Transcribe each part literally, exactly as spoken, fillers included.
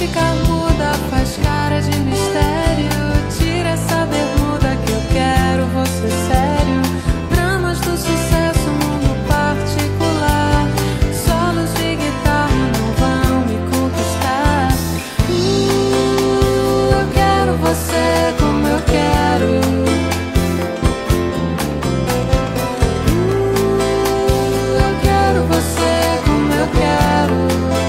ficar muda, faz cara de mistério. Tira essa bermuda que eu quero você sério. Dramas do sucesso, mundo particular. Solos de guitarra não vão me conquistar. uh, Eu quero você como eu quero. uh, Eu quero você como eu quero.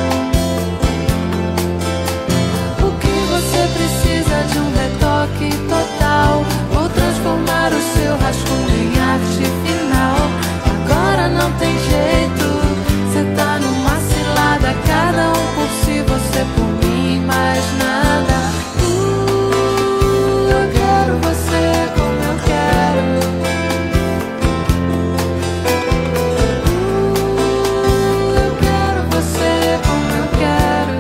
De um retoque total, vou transformar o seu rascunho em arte final. Agora não tem jeito, cê tá numa cilada. Cada um por si, você por mim, mais nada. uh, Eu quero você como eu quero. uh, Eu quero você como eu quero.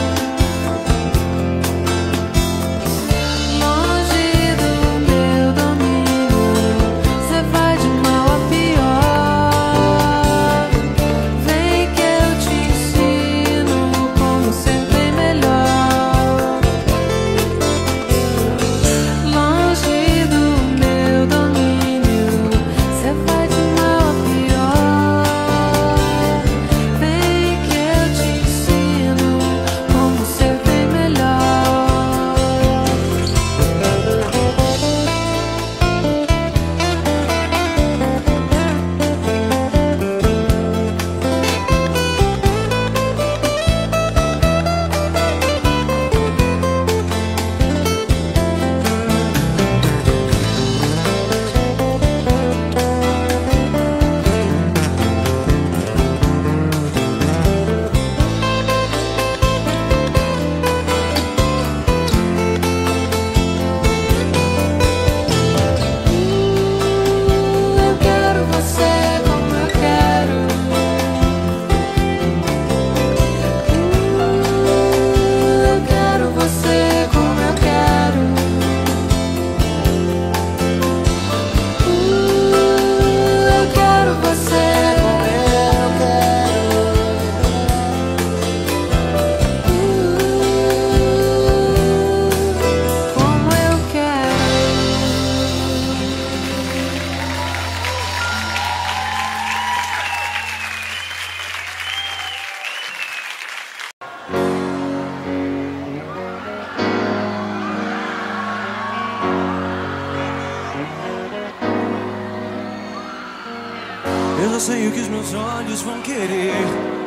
Eu já sei o que os meus olhos vão querer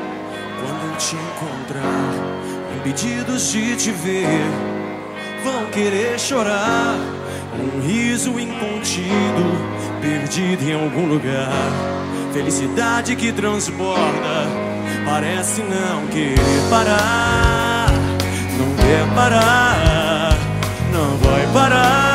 quando eu te encontrar, impedidos de te ver. Vão querer chorar, um riso incontido, perdido em algum lugar. Felicidade que transborda, parece não querer parar. Não quer parar, não vai parar.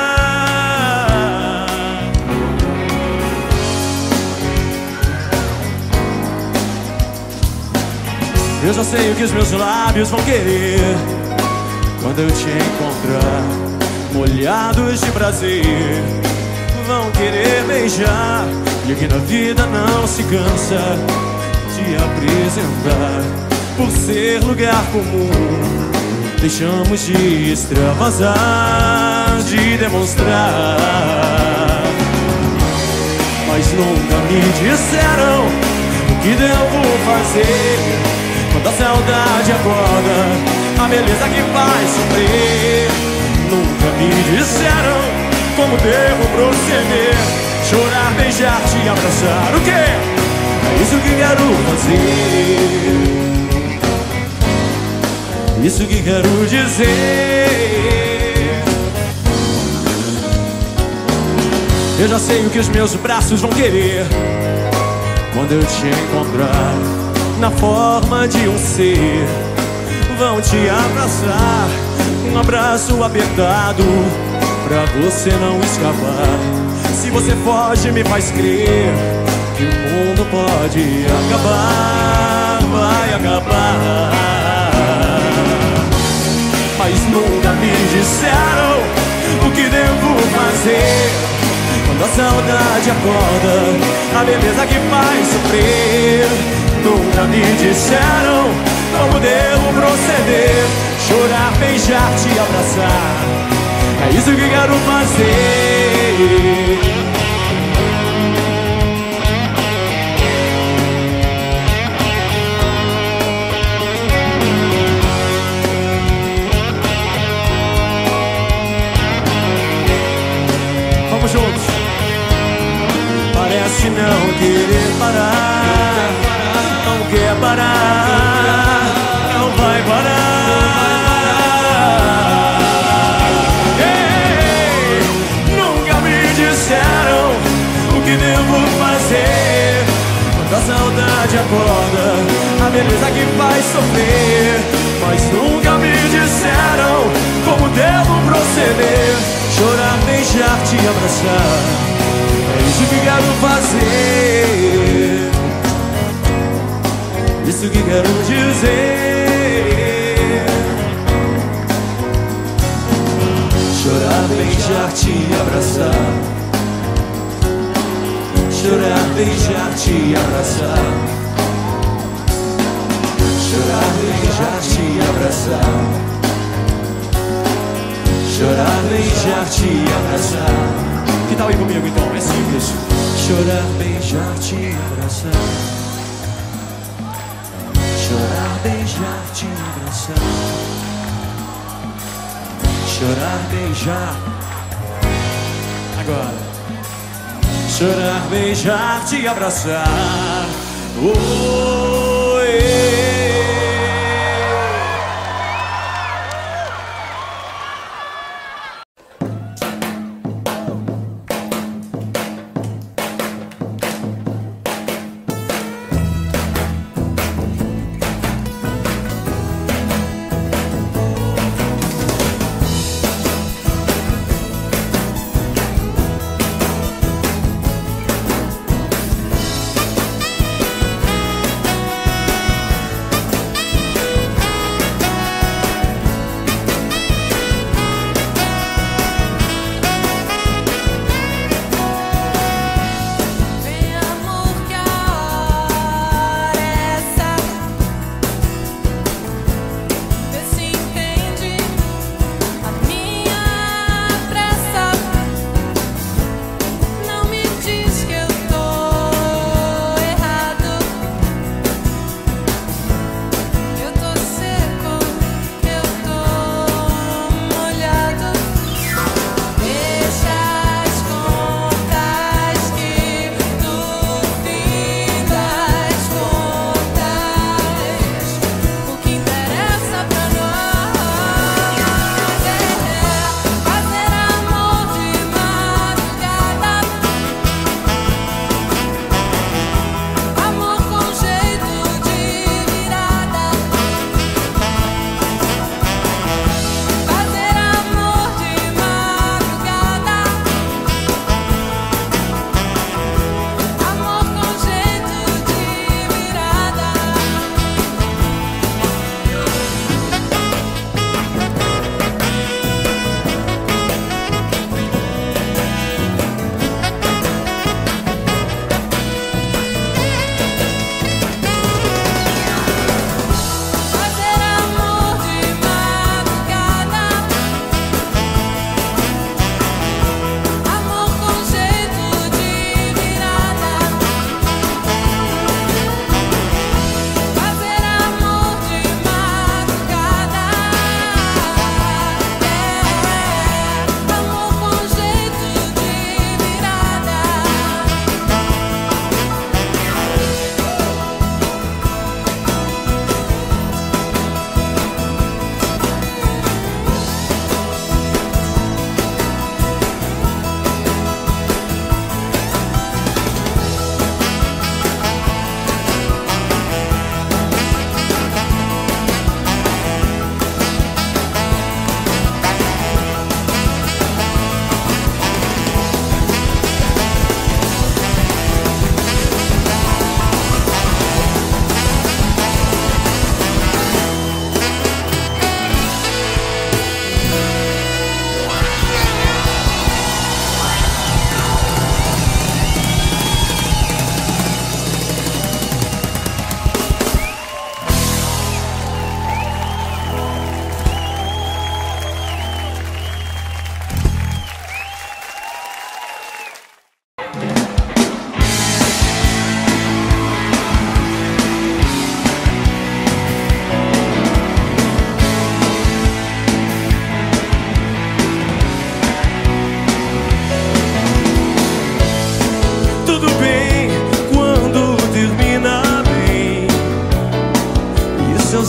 Eu já sei o que os meus lábios vão querer quando eu te encontrar, molhados de prazer. Vão querer beijar, e que na vida não se cansa de apresentar. Por ser lugar comum, deixamos de extravasar, de demonstrar. Mas nunca me disseram o que devo fazer quando a saudade acorda, a beleza que faz sofrer. Nunca me disseram como devo proceder, chorar, beijar, te abraçar. O quê? É isso que quero fazer, isso que quero dizer. Eu já sei o que os meus braços vão querer quando eu te encontrar, na forma de um ser. Vão te abraçar, um abraço apertado, pra você não escapar. Se você foge, me faz crer que o mundo pode acabar, vai acabar. Mas nunca me disseram o que devo fazer quando a saudade acorda, a beleza que faz sofrer. Nunca me disseram como devo proceder, chorar, beijar, te abraçar. É isso que quero fazer. Vamos juntos. Parece não querer parar, não quer parar, não vai parar. Ei, nunca me disseram o que devo fazer. Quando a saudade acorda, a beleza que faz sofrer. Mas nunca me disseram como devo proceder. Chorar, beijar, te abraçar, é isso que quero fazer. Isso que quero dizer. Chorar, beijar, te abraçar. Chorar, beijar, te abraçar. Chorar, beijar, te abraçar. Chorar, beijar, te abraçar. Que tal ir comigo então? É simples. Chorar, beijar, te abraçar. Chorar, beijar, te abraçar. Chorar, beijar. Agora. Chorar, beijar, te abraçar. Oi.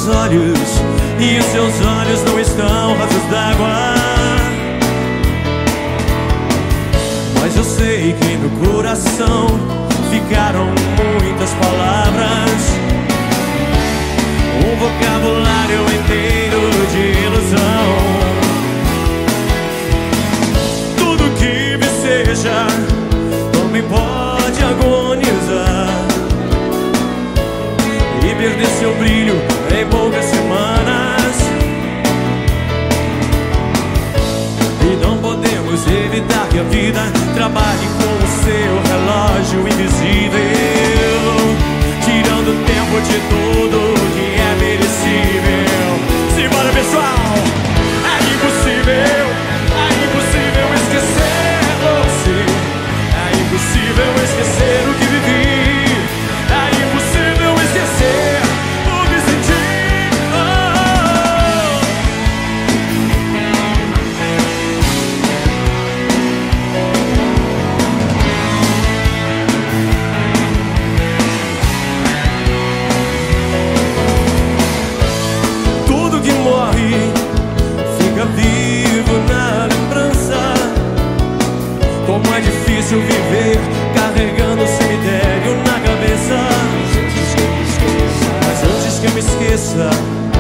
olhos, e os seus olhos não estão rasos d'água. Mas eu sei que no coração ficaram muitas palavras, um vocabulário inteiro de ilusão. Tudo que me seja também pode agonizar e perder seu brilho em poucas semanas. E não podemos evitar que a vida trabalhe com o seu relógio invisível, tirando tempo de tudo que é merecível. Simbora, pessoal! É impossível, é impossível esquecer você. É impossível esquecer o que vivi. É impossível esquecer o que senti. Tudo que morre fica vivo na lembrança. Como é difícil viver carregando o cemitério na cabeça. Mas antes que eu me esqueça,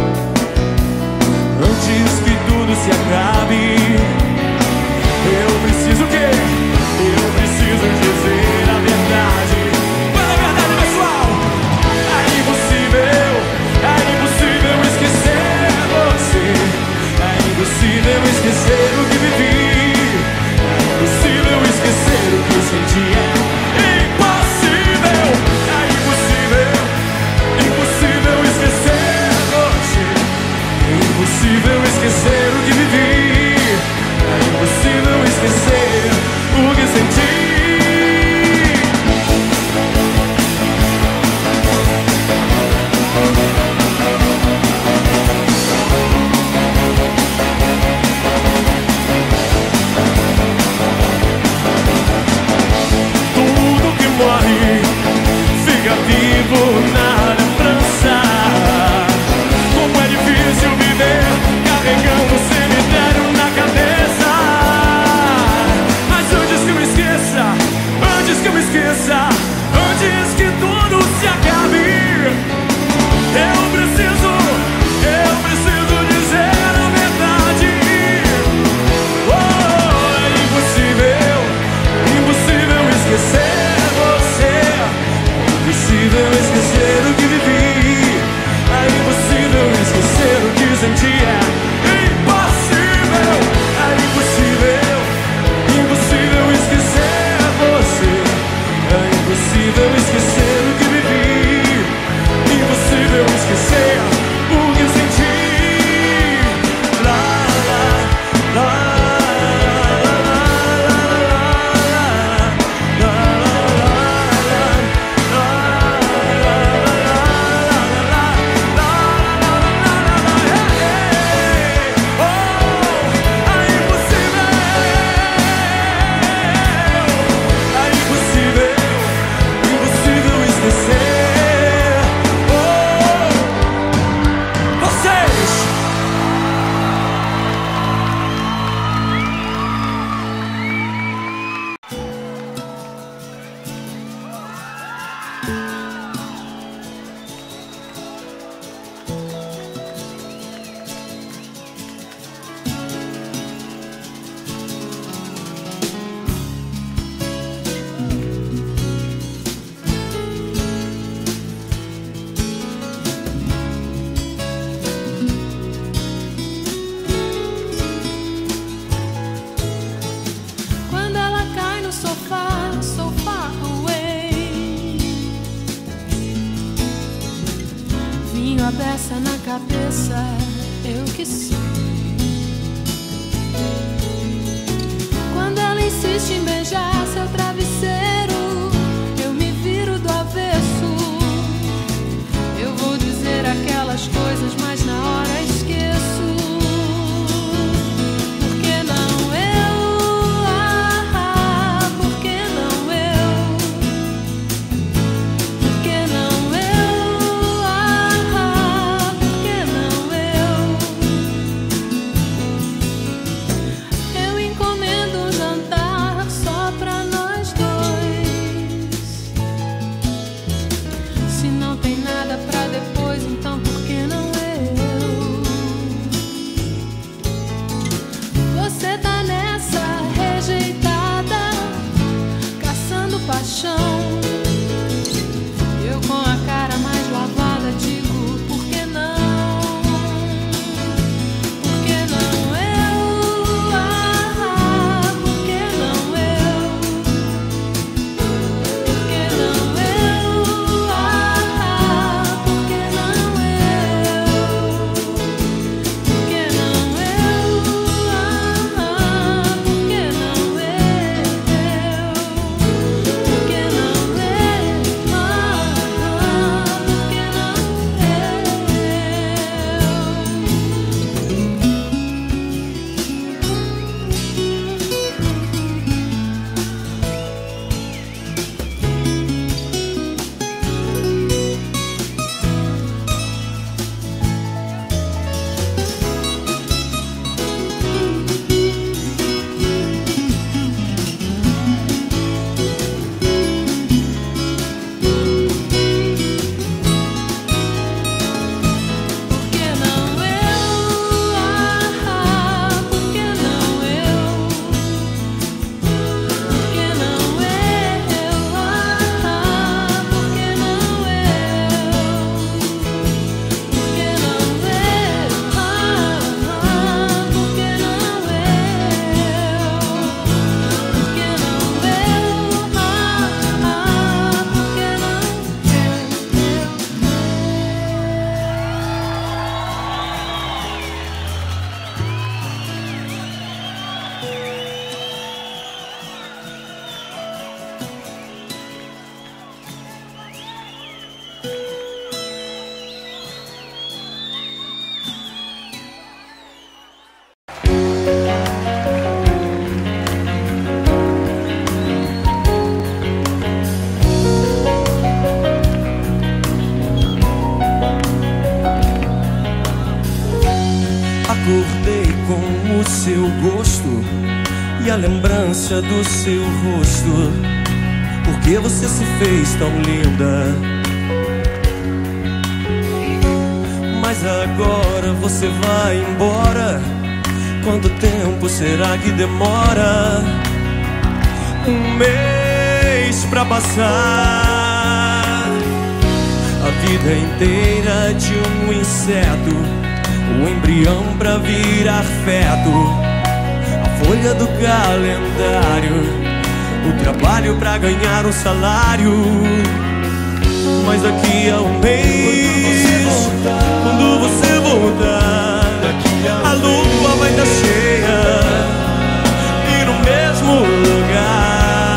antes que tudo se acabe, eu preciso o quê? Eu preciso dizer a verdade. Fala a verdade, pessoal! É impossível, é impossível esquecer você. É impossível esquecer o que vivi. É impossível esquecer o que senti. É impossível, é impossível, impossível esquecer você. É impossível esquecer o que vivi. É impossível esquecer o que senti. Tudo que morre fica vivo na lembrança. Como é difícil viver carregando o cemitério na cabeça. Mas antes que eu me esqueça, antes que eu me esqueça, antes que tudo se acabe, eu preciso, eu preciso dizer a verdade. Oh, é impossível, impossível esquecer você. É impossível esquecer o que vivi. É impossível esquecer o que senti. É impossível, é impossível, impossível esquecer você. É impossível esquecer o que vivi. Impossível esquecer o que senti. Lá, lá, lá, lá, lá, lá, lá, é impossível, impossível esquecer. Oh, vocês. Quando ela cai no sofá, so far away, vinho a beça na cabeça, eu que sei. Quando ela insiste em beijar seu travesseiro, eu me viro do avesso. Eu vou dizer aquelas coisas, mas na hora esqueço. Por que não eu? Ah, por que não eu? Por que não eu? Ah, por que Se não tem nada pra depois, então por que não eu? Você tá nessa rejeitada, caçando paixão. Eu com a cara mais lavada digo, por que não? Por que não eu? Ah, por que não eu? Por que não eu? Ah, por que não eu? Por que não eu? Ah, por que não eu? Por que não eu? Ah, por que não eu? Por que não eu? Ah, por que não eu? Por que não eu? Ah, por que não eu? Por que não eu? Ah, por que não eu? Por que não eu? Ah, por que Acordei com o seu gosto e a lembrança do seu rosto. Por que você se fez tão linda? Mas agora você vai embora. Quanto tempo será que demora? Um mês pra passar a vida inteira de um inseto, o embrião pra virar feto, a folha do calendário, o trabalho pra ganhar um salário. Mas daqui a um mês, quando você voltar, a lua vai estar cheia e no mesmo lugar.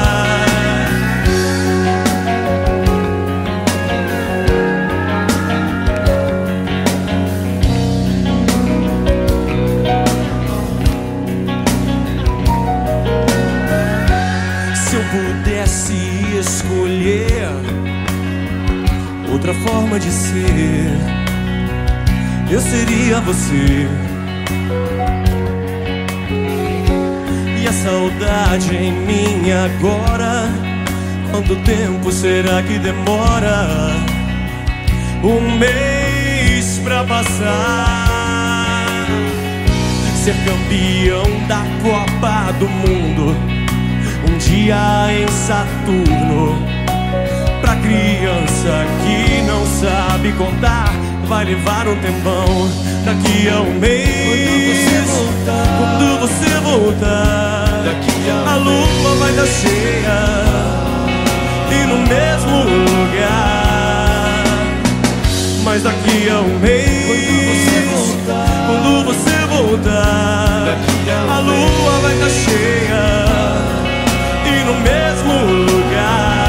Se eu pudesse escolher outra forma de ser, eu seria você. E a saudade em mim agora, quanto tempo será que demora? Um mês pra passar. Ser campeão da Copa do Mundo, um dia em Saturno. Pra criança que não sabe contar, vai levar um tempão. Daqui a um mês, quando você voltar, a lua vai estar cheia e no mesmo lugar. Mas daqui a um mês, quando você voltar, a lua vai estar cheia e no mesmo lugar.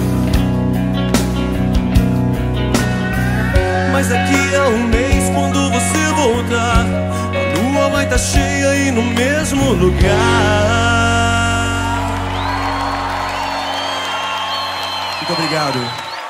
Mas daqui a um mês, quando no mesmo lugar. Muito obrigado.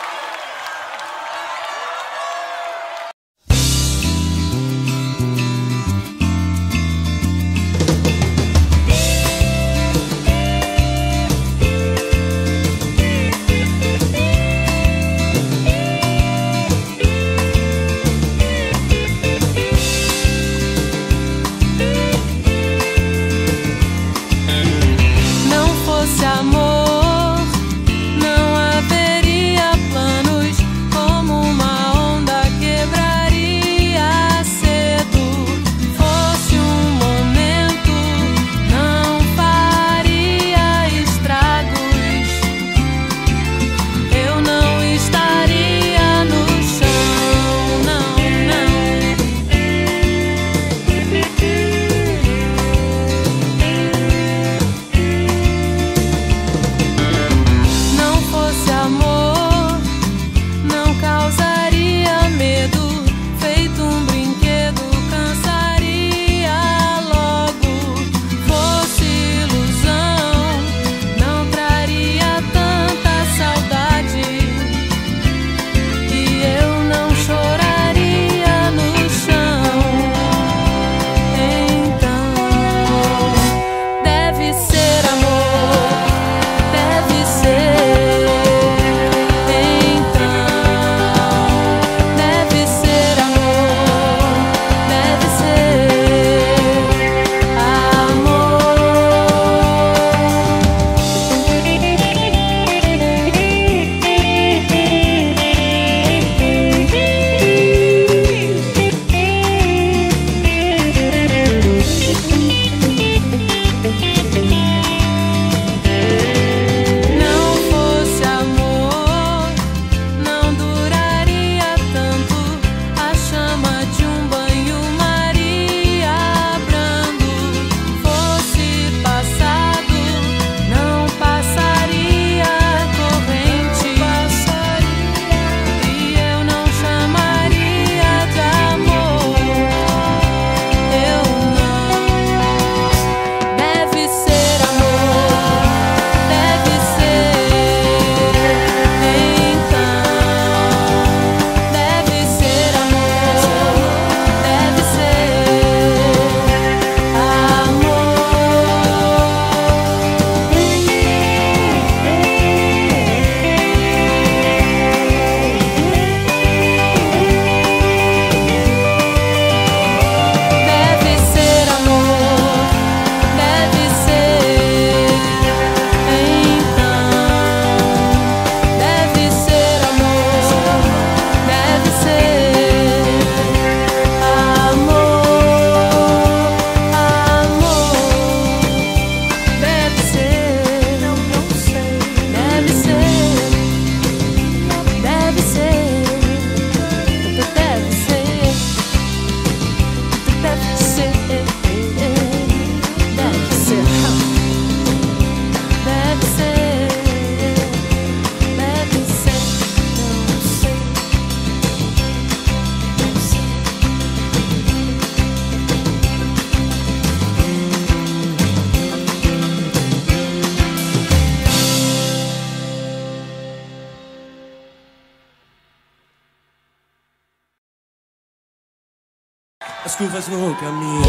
as curvas no caminho,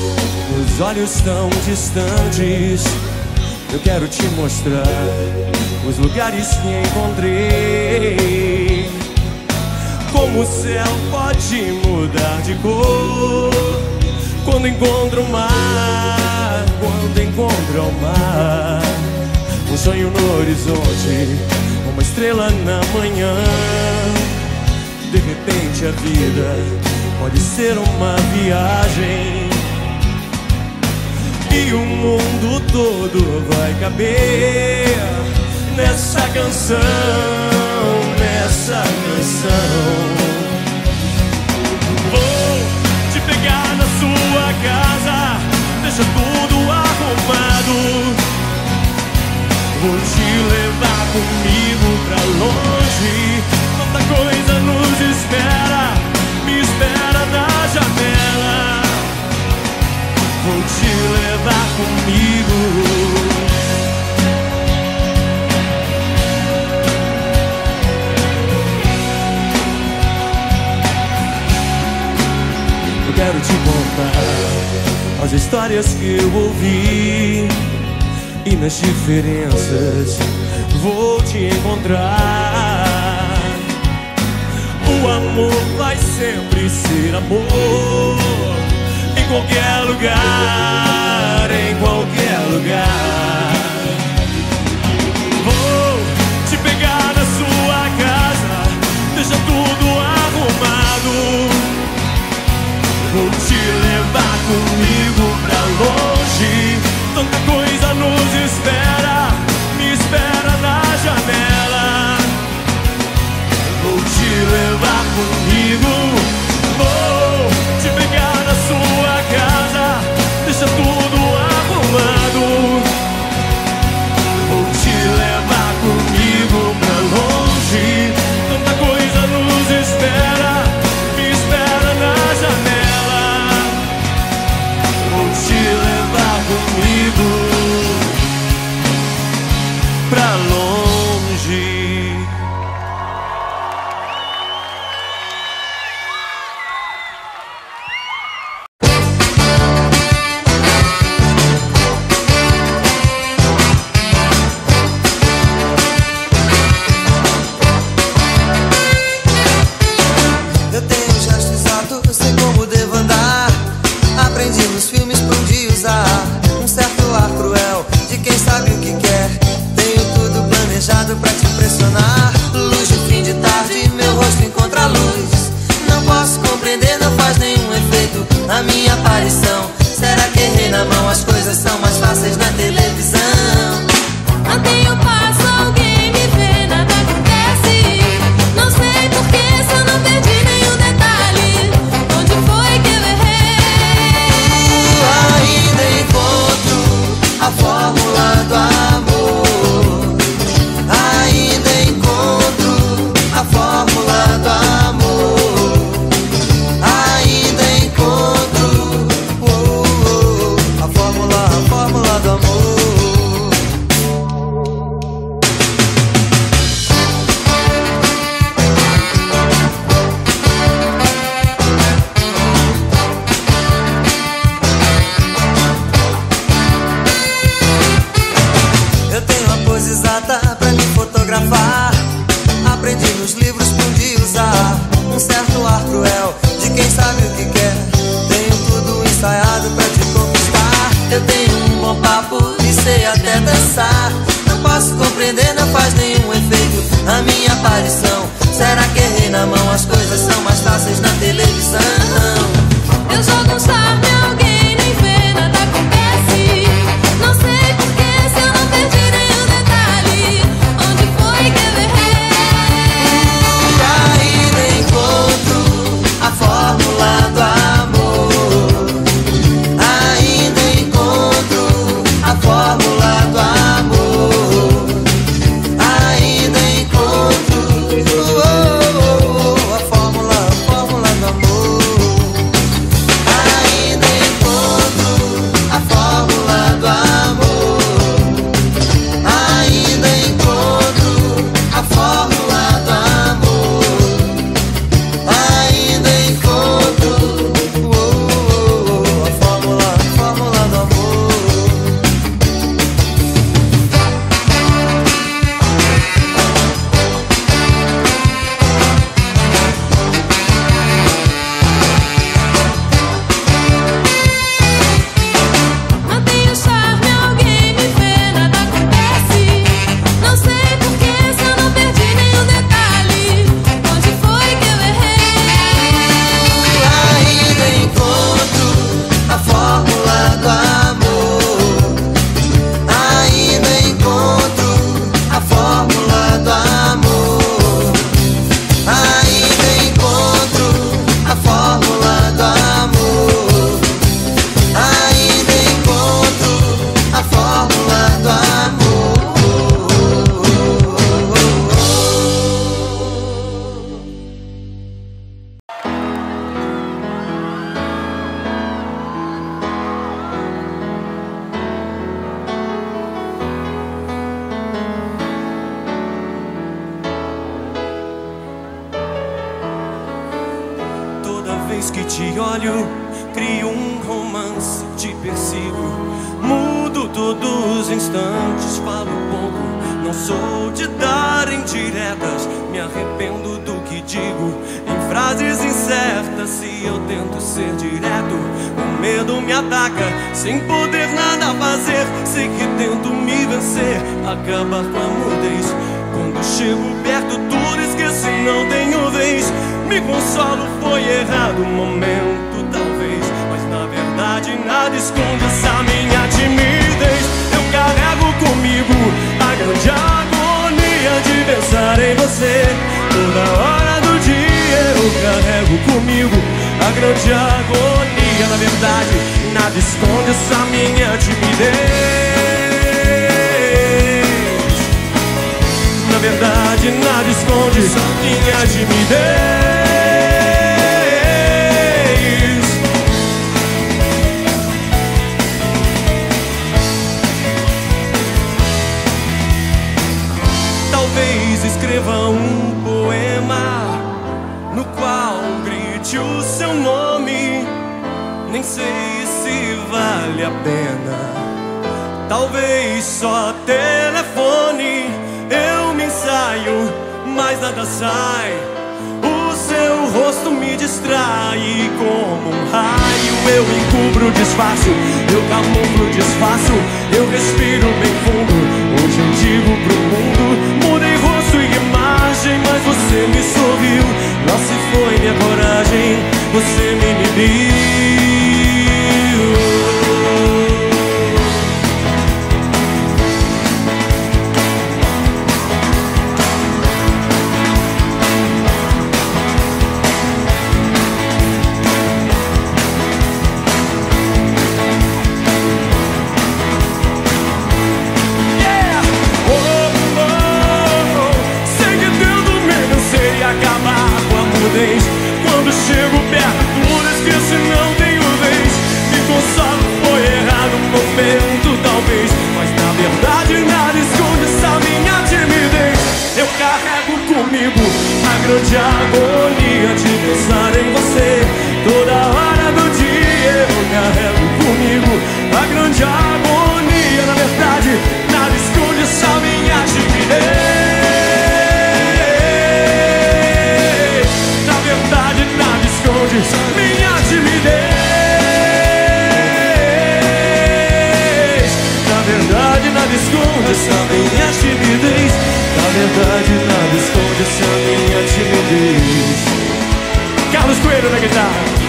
os olhos tão distantes. Eu quero te mostrar os lugares que encontrei. Como o céu pode mudar de cor quando encontro o mar, quando encontro o mar. Um sonho no horizonte, uma estrela na manhã. De repente a vida pode ser uma viagem e o mundo todo vai caber nessa canção, nessa canção. Vou te pegar na sua casa, deixa tudo arrumado. Vou te levar comigo pra longe, tanta coisa nos espera, me espera na janela. Vou te levar histórias que eu ouvi, e nas diferenças vou te encontrar. O amor vai sempre ser amor, em qualquer lugar, em qualquer lugar. Vou te pegar na sua casa, deixa tudo arrumado. Vou te levar comigo pra longe, tanta coisa nos espera, me espera na janela. Vou te levar comigo, vou te pegar na sua casa, deixa tudo arrumado. Vou te levar comigo pra longe, tanta coisa nos espera, me espera na janela. Vou te levar comigo pra longe. Eu tenho um gesto exato, eu sei como devo andar. Aprendi nos filmes pra um dia usar um certo ar cruel de quem sabe o que quer. Tenho tudo planejado pra te impressionar. Luz de fim de tarde, meu rosto encontra luz. Não posso compreender, não faz nenhum efeito a minha aparição. Será que errei na mão? As coisas são mais fáceis na televisão. Mantenho o passo, alguém me vê, nada acontece. Não sei porquê, se eu não perdi nenhum detalhe. Onde foi que eu errei? Ainda encontro a fórmula do amor. Ainda encontro a fórmula do amor. Ainda encontro oh, oh, a fórmula, a fórmula do amor. Eu tenho a pose exata pra me fotografar. Aprendi nos livros pra um dia usar um certo ar cruel de quem sabe o que quer. Tenho tudo ensaiado pra te conquistar. Eu tenho um bom papo e sei até dançar. Não posso compreender, não faz nenhum efeito a minha aparição. Será que errei na mão? As coisas são mais fáceis na televisão. Eu jogo um charme, alguém nem vê, nada acontece. Não sei porquê, se eu não perdi nenhum detalhe. Onde foi que eu errei? Ainda encontro a fórmula do amor. Ainda encontro a fórmula do amor. Ainda encontro oh, oh, oh, a fórmula, a fórmula do amor. Ainda encontro a fórmula do amor. Ainda encontro a fórmula do amor. Ainda encontro oh, oh, oh, a fórmula, a fórmula do amor. Mantenho o charme, alguém me vê, nada acontece. Não sei porquê, se eu não perdi nenhum detalhe. Onde foi que eu errei? Ainda encontro a fórmula do amor. Ainda encontro a fórmula do amor. Ainda encontro a fórmula do amor. Ainda encontro a fórmula do amor. Toda vez que te olho, crio um romance, te persigo, mudo todos os instantes, falo pouco, não sou de dar indiretas, me arrependo do que digo, em frases incertas. Se eu tento ser direto, o medo me ataca, sem poder nada fazer. Sei que tento me vencer, acabar com a mudez. Quando chego perto tudo esqueço e não tenho vez. Me consolo, foi errado o momento talvez, mas na verdade nada esconde essa minha timidez. Eu carrego comigo a grande agonia de pensar em você. Toda hora do dia eu carrego comigo a grande agonia. Na verdade nada esconde essa minha timidez. Na verdade nada esconde essa minha timidez. Talvez escreva um poema no qual grite o seu nome. Nem sei se vale a pena. Talvez só telefone. Eu me ensaio, mas nada sai. O seu rosto me distrai. Como um raio eu encubro, disfarço. Eu camuflo, disfarço. Eu respiro bem fundo. Hoje eu digo pro mundo: mudei rosto e imagem, mas você me sorriu. Lá se foi minha coragem, você me inibiu. Quando chego perto, tudo esqueço e não tenho vez. Me consolo, foi errado um momento talvez, mas na verdade nada esconde essa minha timidez. Eu carrego comigo a grande agonia de pensar em você. Toda hora do dia eu carrego comigo a grande agonia. Na verdade nada esconde essa minha timidez. Minha timidez. Na verdade nada esconde essa minha timidez. Na verdade nada esconde essa minha timidez. Carlos Coelho na guitarra.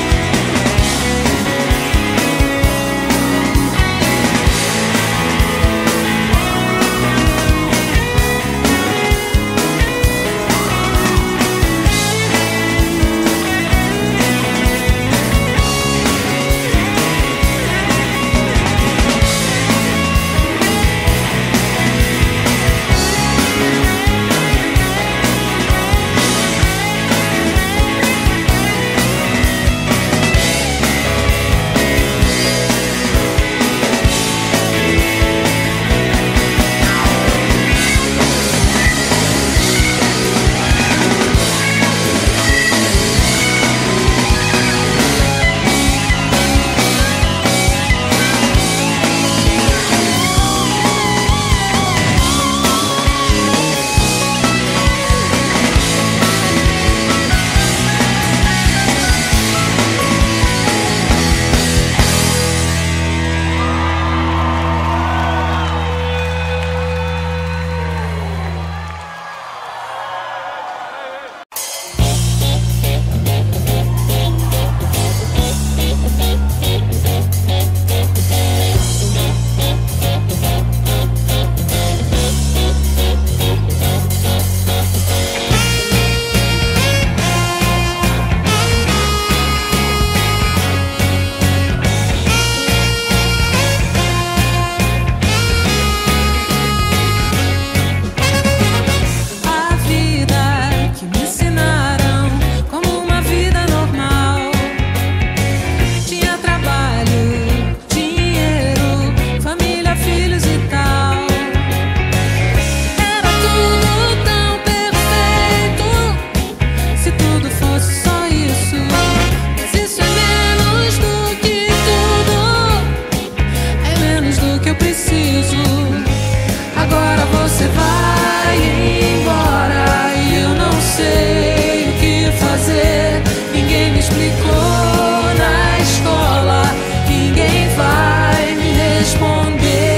preciso. Agora você vai embora e eu não sei o que fazer. Ninguém me explicou na escola, ninguém vai me responder.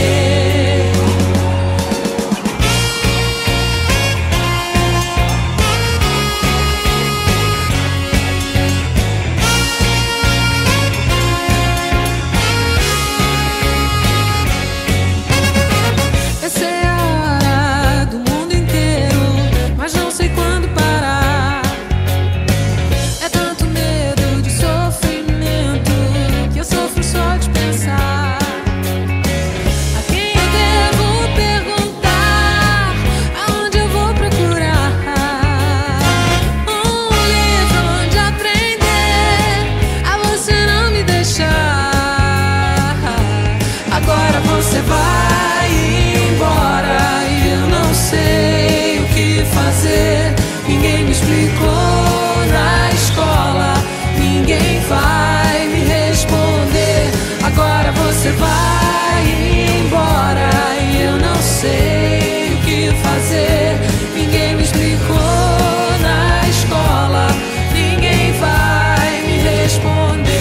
Ninguém me explicou na escola, ninguém vai me responder. Agora você vai embora e eu não sei o que fazer. Ninguém me explicou na escola, ninguém vai me responder.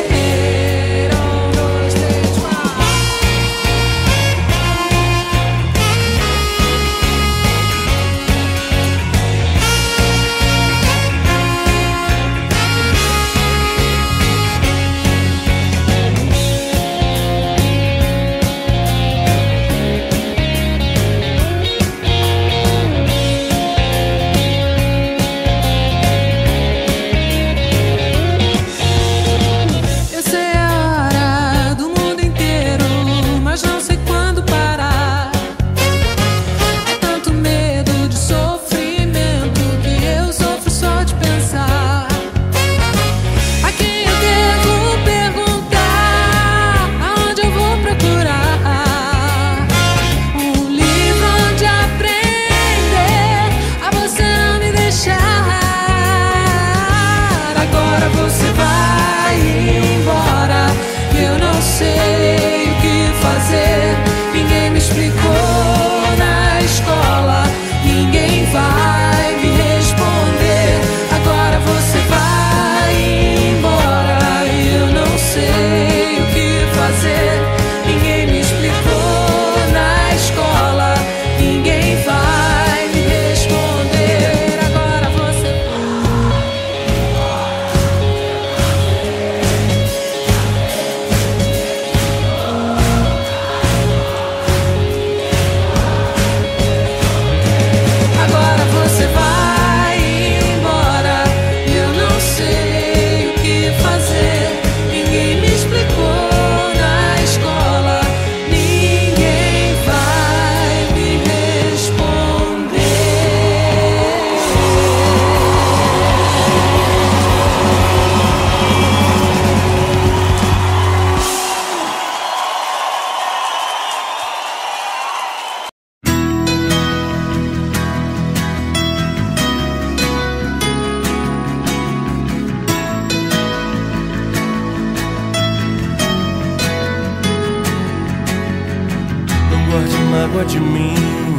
Mágoa de mim,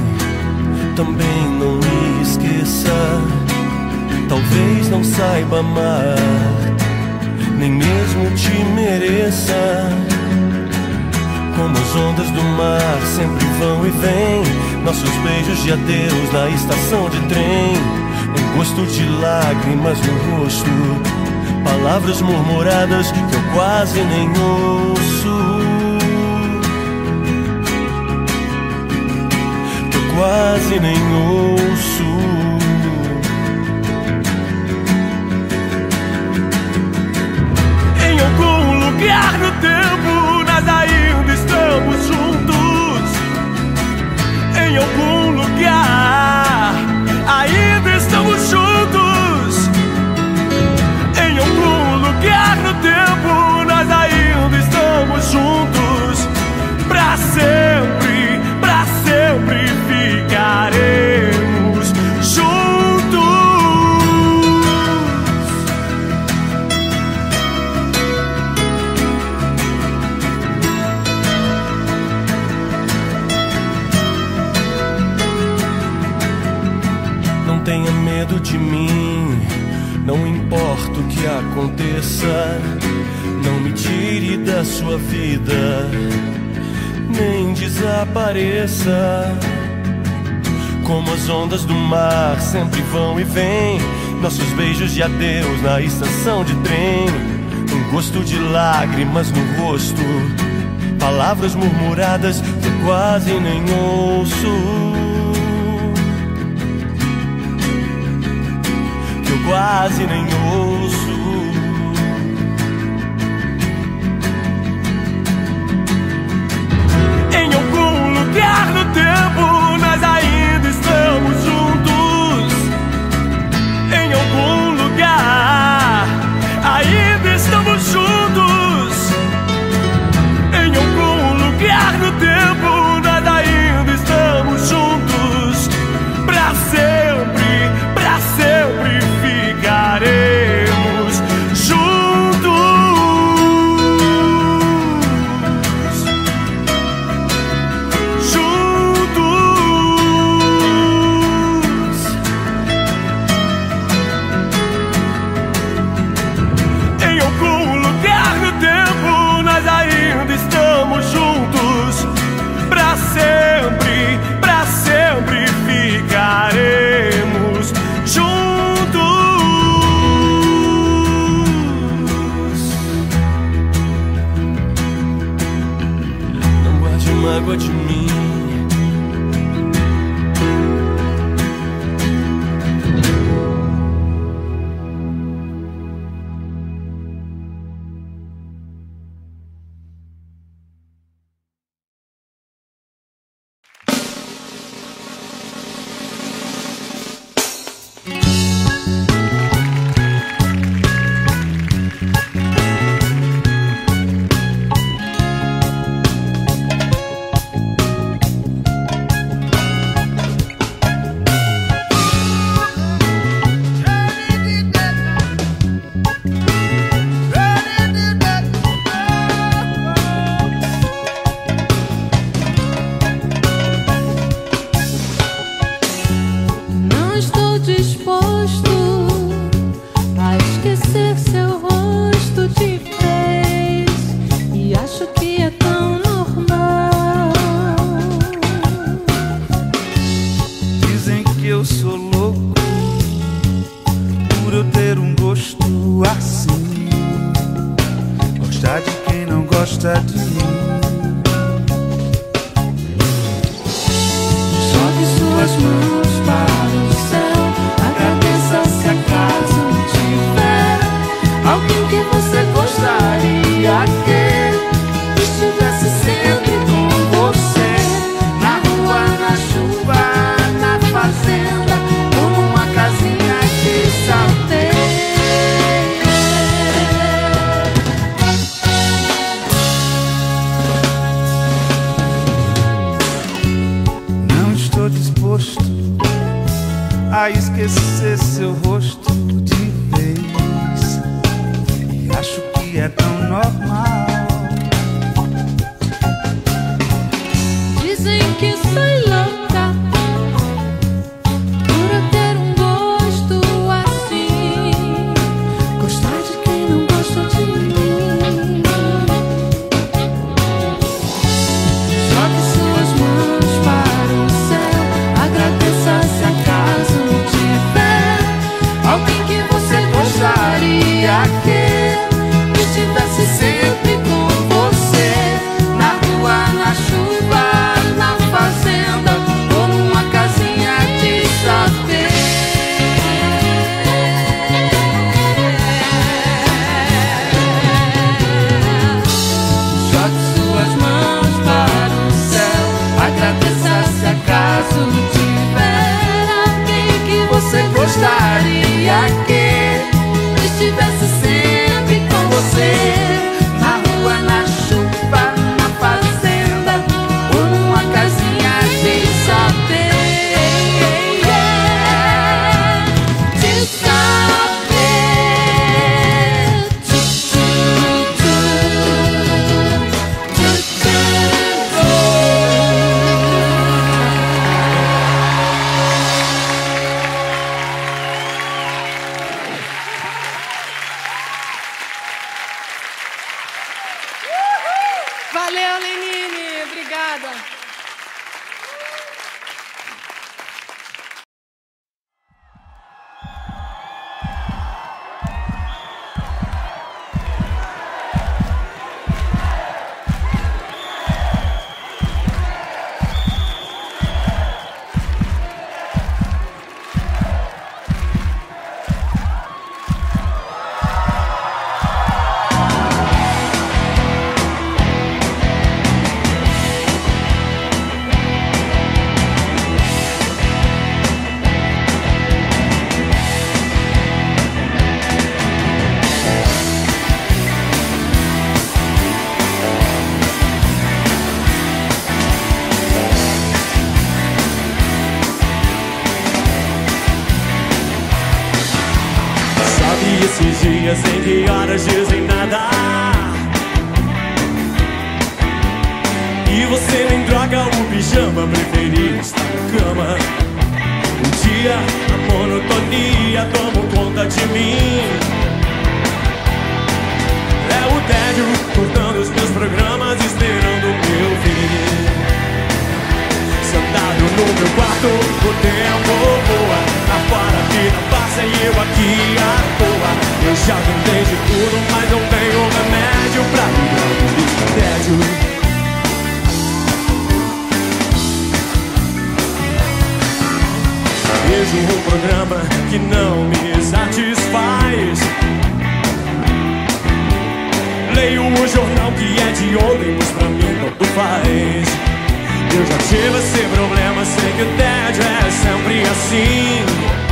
também não me esqueça. Talvez não saiba amar, nem mesmo te mereça. Como as ondas do mar sempre vão e vêm, nossos beijos de adeus na estação de trem. Um gosto de lágrimas no rosto, palavras murmuradas que eu quase nem ouço, quase nem ouço. Em algum lugar no tempo nós ainda estamos juntos. Em algum lugar ainda estamos juntos. Em algum lugar no tempo nós ainda estamos juntos. Pra sempre, pra sempre ficaremos. medo de mim, não importa o que aconteça. Não me tire da sua vida, nem desapareça. Como as ondas do mar sempre vão e vêm, nossos beijos de adeus na estação de trem. Um gosto de lágrimas no rosto, palavras murmuradas que eu quase nem ouço, que eu quase nem ouço. Em algum lugar no tempo nós ainda estamos juntos. Em algum lugar ainda estamos juntos. Em algum lugar no tempo nós ainda estamos juntos. Pra sempre, pra sempre ficaremos juntos. Estamos juntos, pra sempre, pra sempre ficaremos juntos. Não guarde mágoa de mim. A esquecer seu rosto de vez, e acho que é tão normal. Dizem que sou louca por eu ter um gosto assim, gostar de quem não gosta de mim. Jogue suas mãos para o céu, agradeça se acaso alguém que você gostaria que estivesse sempre Aqueles dias em que horas dizem nada e você nem droga o pijama, preferia estar na cama. Um dia a monotonia tomou conta de mim. É o tédio cortando os meus programas, esperando o meu fim. Sentado no meu quarto, o tempo voa. Lá fora a vida passa e eu aqui à toa. Eu já tentei de tudo, mas não tenho remédio pra livrar do tédio. Vejo um programa que não me satisfaz. Leio o jornal que é de ontem, mas pra mim tanto faz. Eu já tive esse problema, sei que o tédio é sempre assim.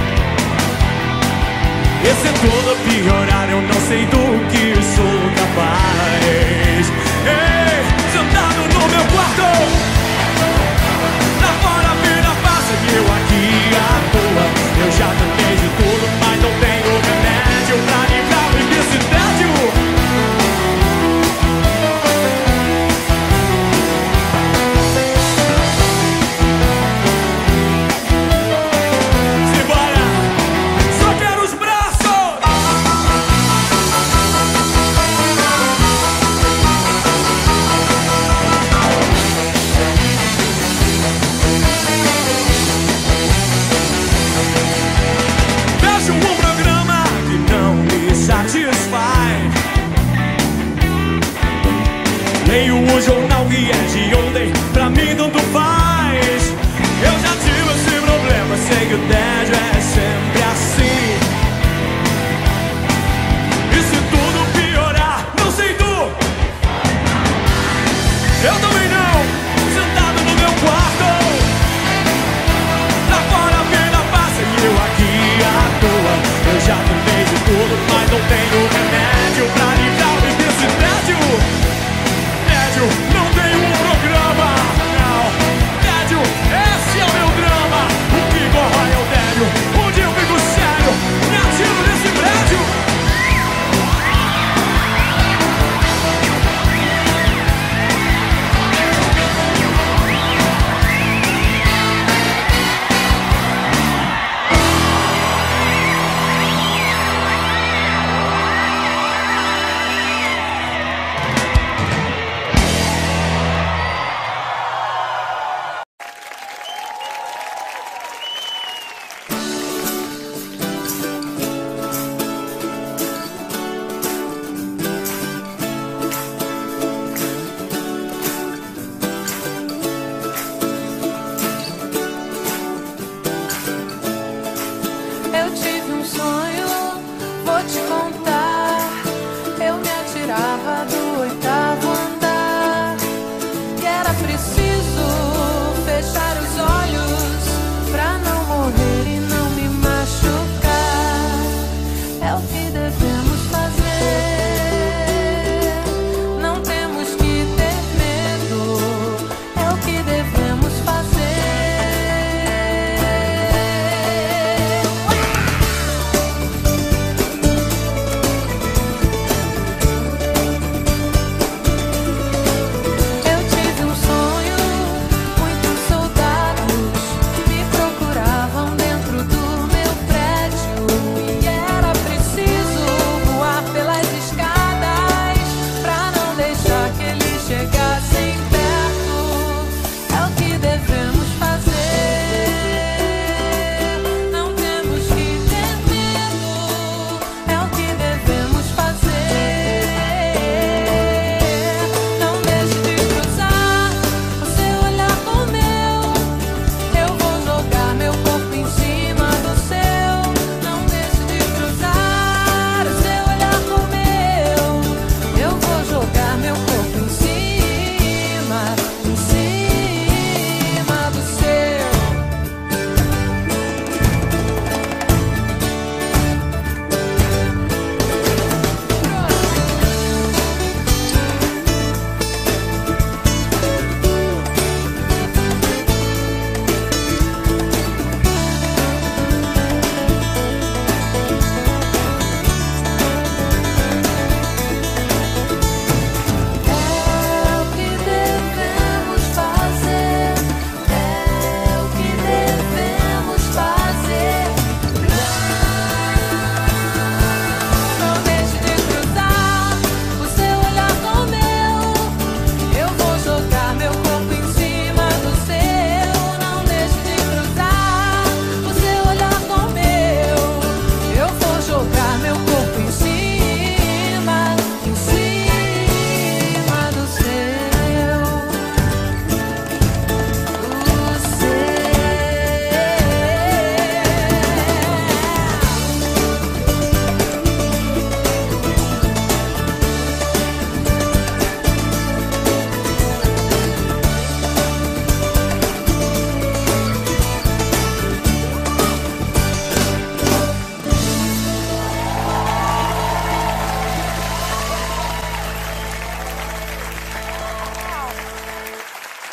E se tudo piorar, eu não sei do que sou capaz. Ei, sentado no meu quarto, lá fora a vida passa e eu aqui à toa. Eu já tentei de tudo, mas não tenho remédio pra livrar-me desse tédio. Leio o jornal que é de ontem, pra mim tanto faz. Eu já tive esse problema, sei que o tédio é sempre assim. E se tudo piorar, não sei tu, eu também não. Sentado no meu quarto, lá fora a vida passa e eu aqui à toa. Eu já tentei de tudo, mas não tenho remédio pra livrar-me desse tédio. Não tenho um programa, não. Tédio, esse é o meu drama. O que corrói é o tédio. Um dia eu fico sério, me atiro nesse prédio.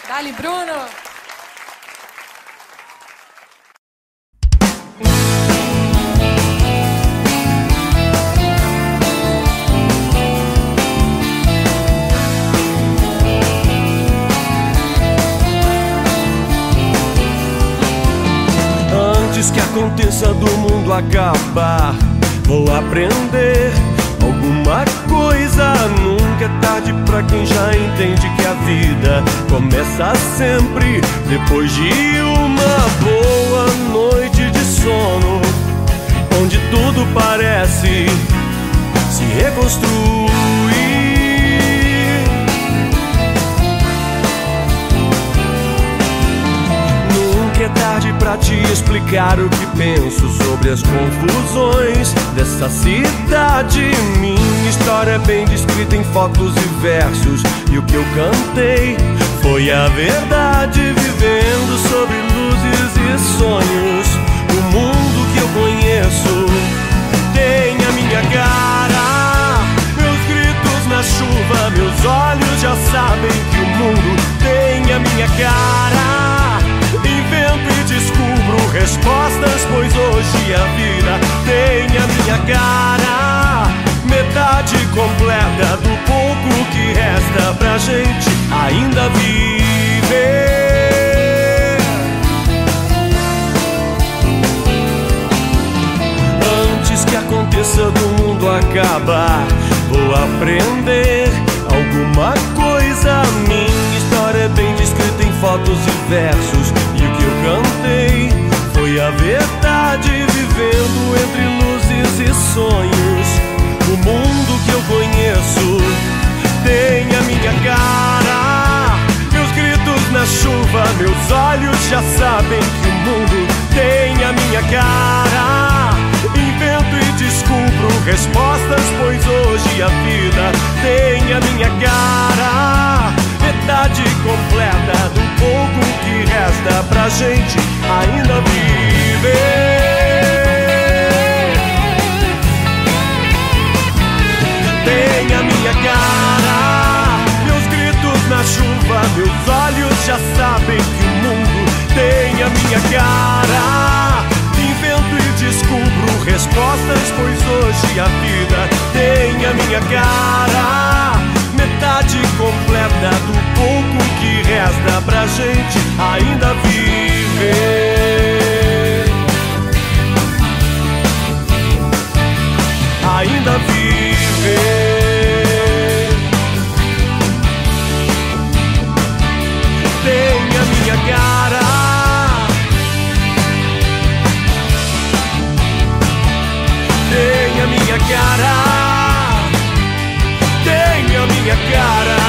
Dali, Bruno! Antes que aconteça do mundo acabar, vou aprender alguma coisa. Nunca é tarde pra quem já entende que a vida começa sempre depois de uma boa noite de sono, onde tudo parece se reconstruir. Nunca é tarde pra te explicar o que penso sobre as confusões dessa cidade. Minha história é bem descrita em fotos e versos, e o que eu cantei foi a verdade, vivendo sobre luzes e sonhos. O mundo que eu conheço tem a minha cara, meus gritos na chuva, meus olhos já sabem que o mundo tem a minha cara. Invento e descubro respostas, pois hoje a vida tem a minha cara. Metade completa do pouco que resta pra gente ainda viver. Antes que aconteça do mundo acabar, vou aprender alguma coisa. Minha história é bem descrita em fotos e versos, e o que eu cantei foi a verdade, vivendo entre luzes e sonhos. O mundo que eu conheço tem a minha cara, meus gritos na chuva, meus olhos já sabem que o mundo tem a minha cara. Invento e descubro respostas, pois hoje a vida tem a minha cara. Metade completa do pouco que resta pra gente ainda viver. Tem a minha cara, meus gritos na chuva, meus olhos já sabem que o mundo tem a minha cara. Invento e descubro respostas, pois hoje a vida tem a minha cara. Metade completa do pouco que resta pra gente ainda viver. Ainda viver. Tem a minha cara, tem a minha cara, tem a minha cara.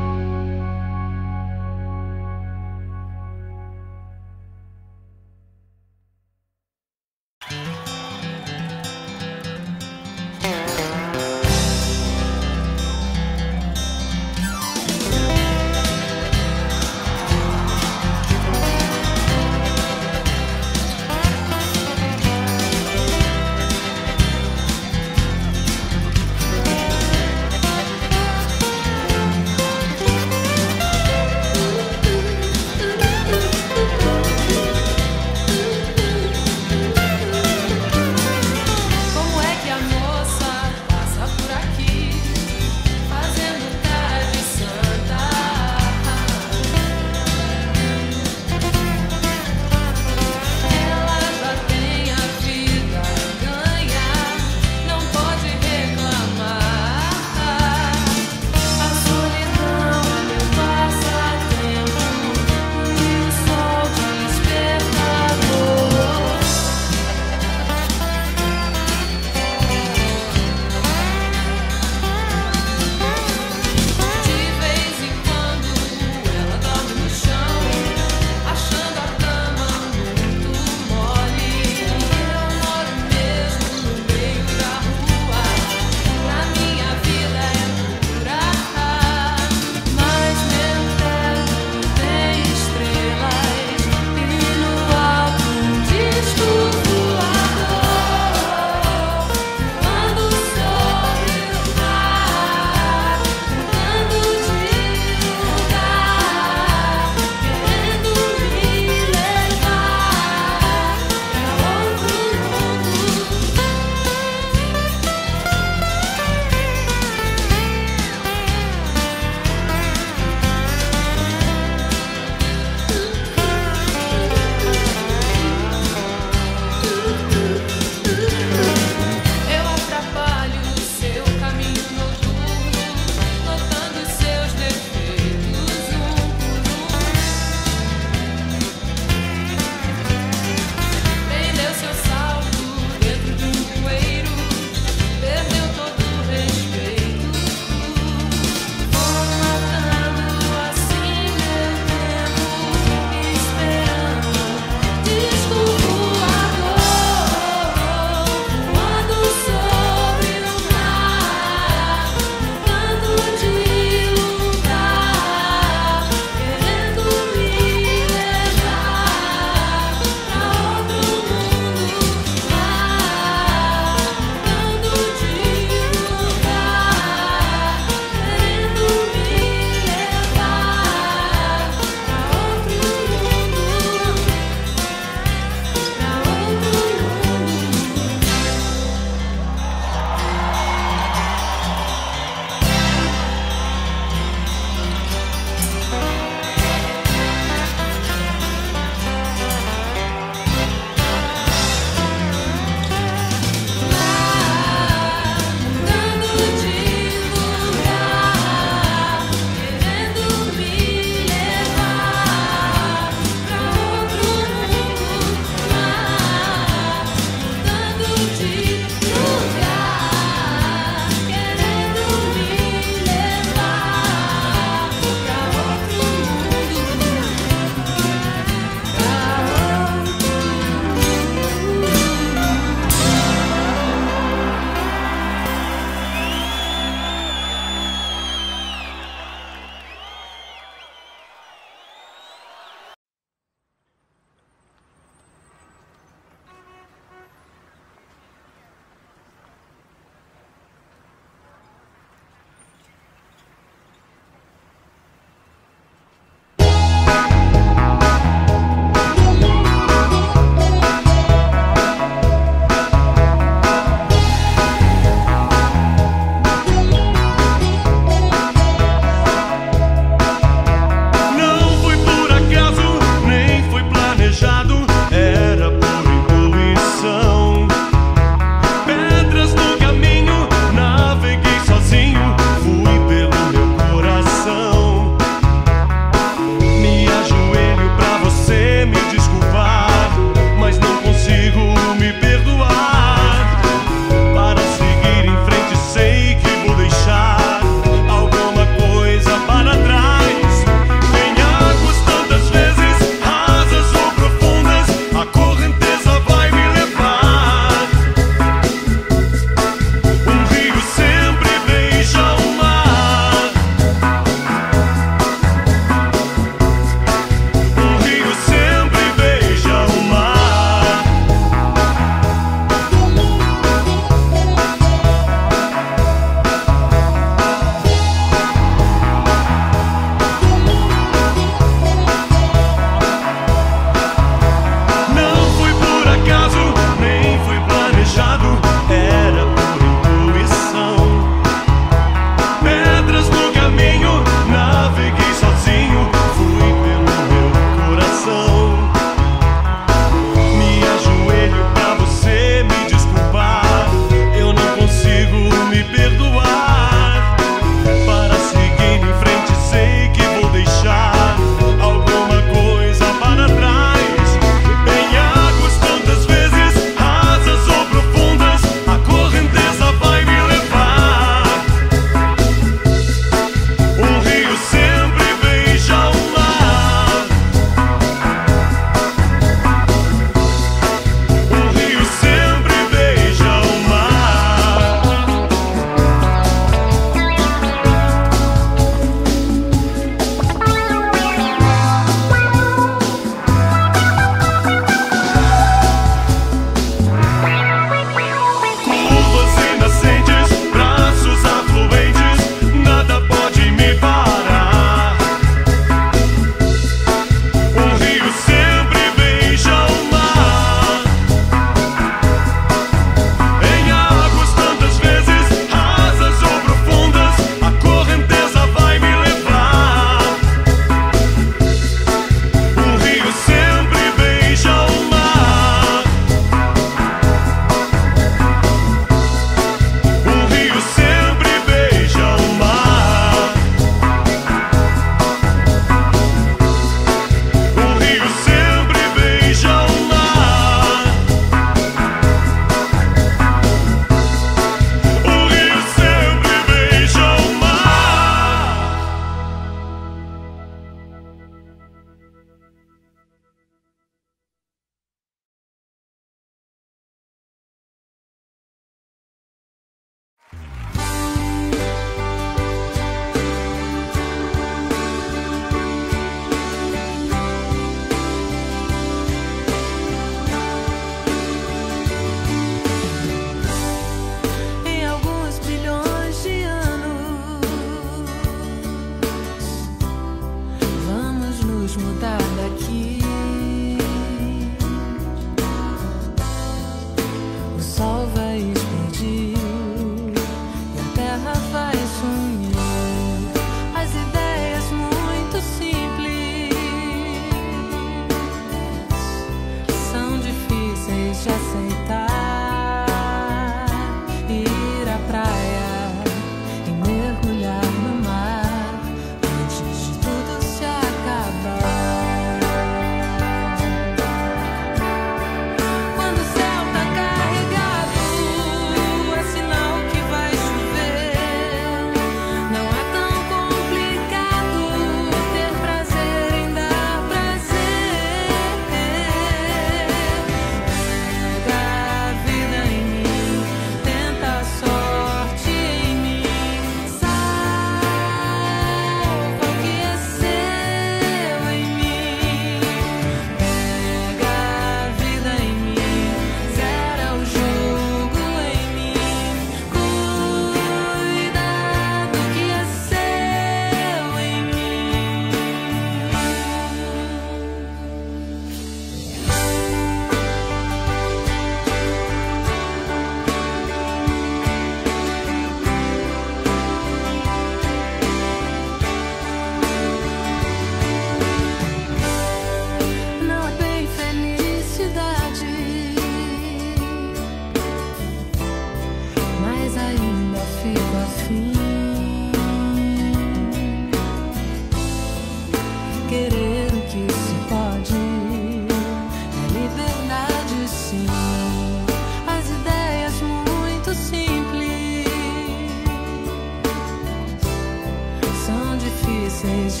seja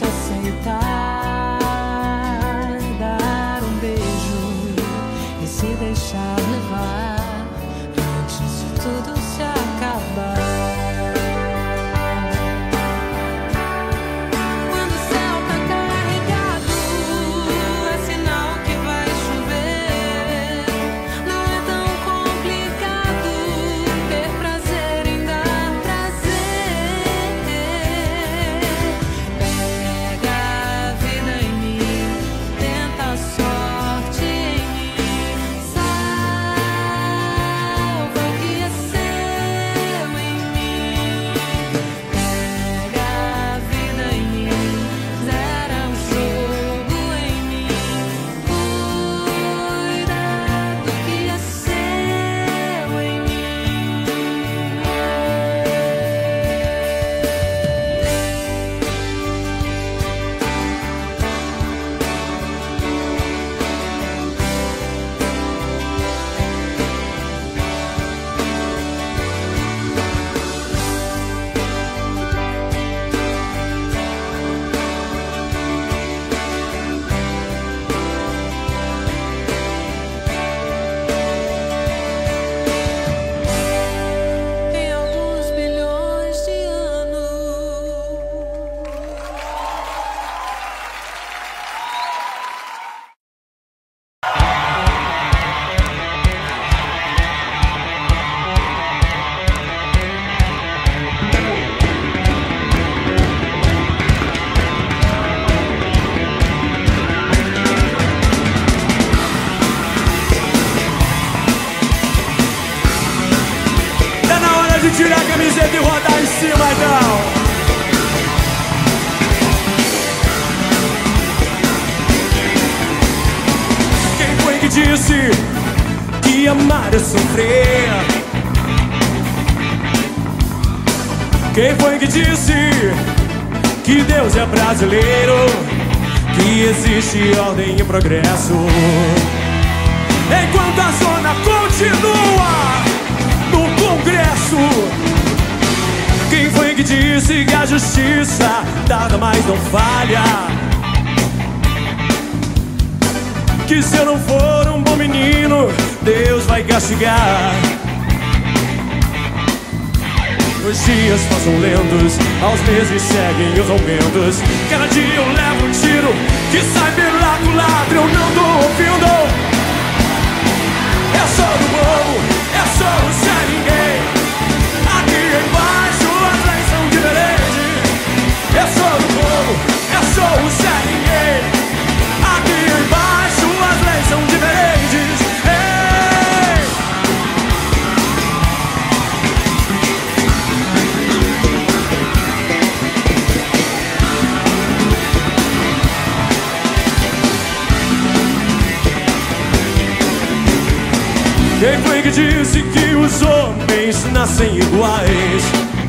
aceitar, dar um beijo e se deixar levar antes de tudo se acabar. Quando o céu tá carregado, é sinal que vai chover. Não é tão complicado ter prazer em dar prazer. Pega a vida em mim, tenta a sorte em mim, salva o que é seu em mim. Pega a vida em mim, zera o jogo em mim, cuida do que é seu em mim. Em alguns bilhões de anos. Tá na hora de tirar a camiseta e rodar em cima, então. Quem foi que disse que amar é sofrer? Quem foi que disse que Deus é brasileiro? Que existe ordem e progresso? Enquanto a zona continua no Congresso. Quem foi que disse que a justiça nada mais não falha? Que se eu não for um bom menino, Deus vai castigar. Os dias passam lentos, aos meses seguem os aumentos. Cada dia eu levo um tiro que sai pela culatra, eu não tô ouvindo. É só do povo, é só o Zé Ninguém. Aqui embaixo as leis são diferentes. É só do povo, é só o Zé Ninguém. Aqui embaixo as leis são diferentes. Ei! Quem foi que disse que os homens nascem iguais?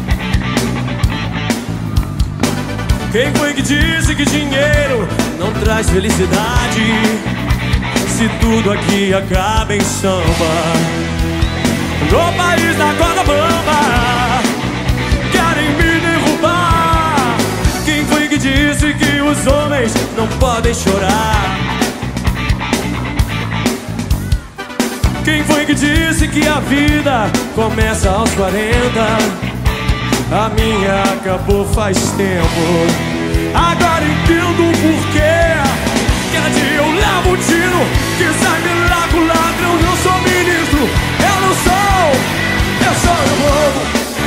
Quem foi que disse que dinheiro não traz felicidade? Se tudo aqui acaba em samba, no país da corda bamba, querem me derrubar. Quem foi que disse que os homens não podem chorar? Quem foi que disse que a vida começa aos quarenta? A minha acabou faz tempo. Agora entendo o porquê. Cada dia eu levo um tiro que sai pela culatra. Eu não sou ministro, eu não sou, eu sou o povo.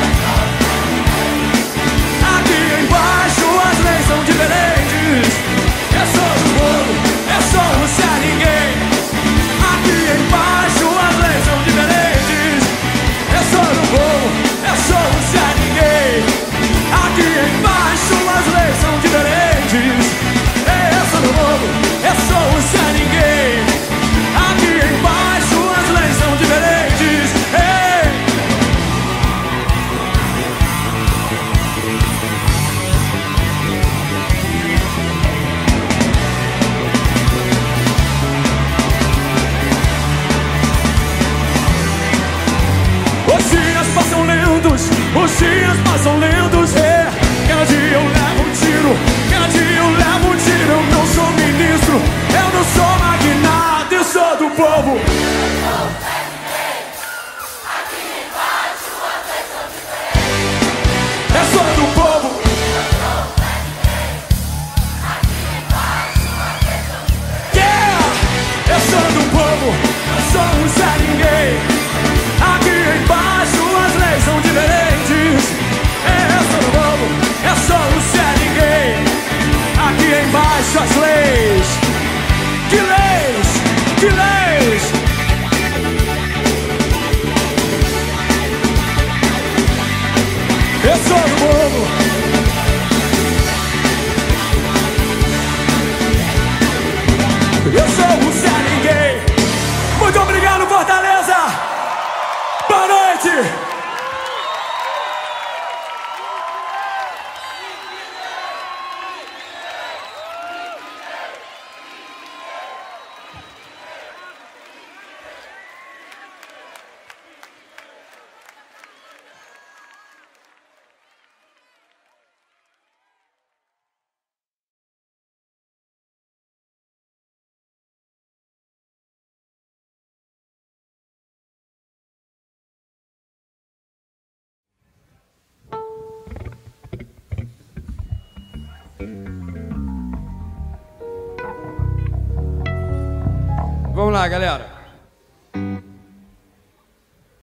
Aqui embaixo as leis são diferentes. Eu sou o povo, eu sou o Zé Ninguém. Aqui embaixo as leis são diferentes. Eu sou o povo, eu sou o Zé Ninguém. Aqui embaixo as leis são diferentes. Eu sou o povo, eu sou o Zé Ninguém. Aqui embaixo as leis são diferentes. Ei! Os dias passam lentos, os dias passam lentos, é. Cada dia eu levo um tiro, cada Vamos lá, galera.